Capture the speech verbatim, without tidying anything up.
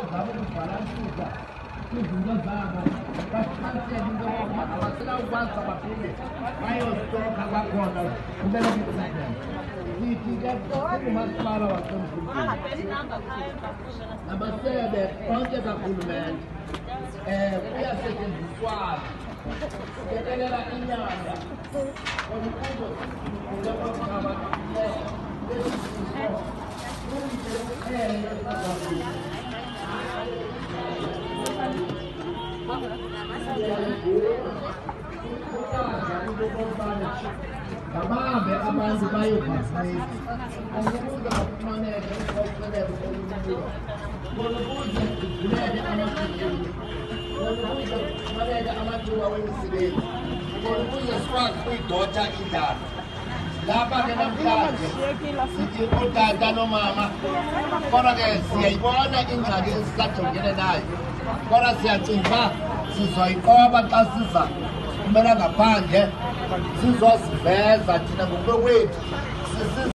zabo kubhalansisa izinto zabo baqhathele into yokuba abasela ukwazi abaphinde bayostokha kwakhona kumele kusebenze sithi ke umasipala wasemfundini amasebe onke kahulumende um kuyasetyenziswana kekelela inyanga olukuzo lekwakaba lesisiso Kabambe abantu bayovaccinate ukuze bafumaneke ukukhohleleka olukhulu ukuze kuvuleke amathuluzi ukuze kufumaneke amathuba wemisebenzi ukuze sikwazi ukuyidotha indaba lapha ke namhlanje sithi utata nomama kodwa ke siyayibona ingxaki esisajongene nayo kodwa siyacinga uba sizoyiqoba xa siza kumela ngaphandle sizoziveza thina ngokwethu